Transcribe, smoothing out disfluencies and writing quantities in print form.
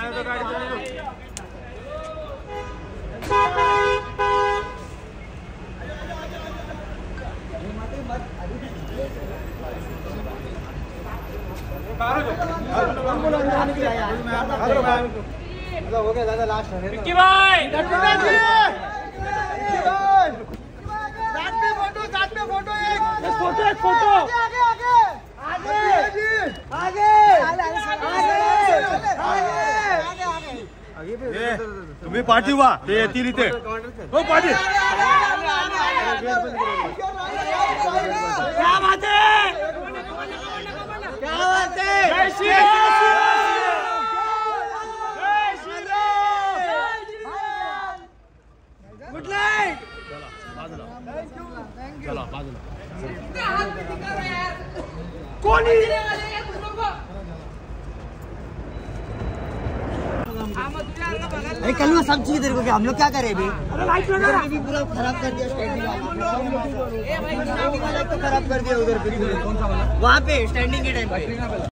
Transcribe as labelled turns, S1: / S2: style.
S1: हो गया दादा लास्ट है
S2: विक्की भाई
S1: फोटो
S3: तुम्ही पाठी व्हा ते येतील इथे हो पाठी
S2: क्या बात है
S1: क्या बात है
S2: जय श्री राम गुड नाइट
S3: चला बाजूला
S2: कोणी
S1: कल वो सब चीज तेरे को क्या हम लोग क्या करें अभी
S2: लाइट लगा
S1: भी पूरा खराब कर दिया स्टैंडिंग तो खराब कर दिया उधर वहाँ पे स्टैंडिंग के टाइम पे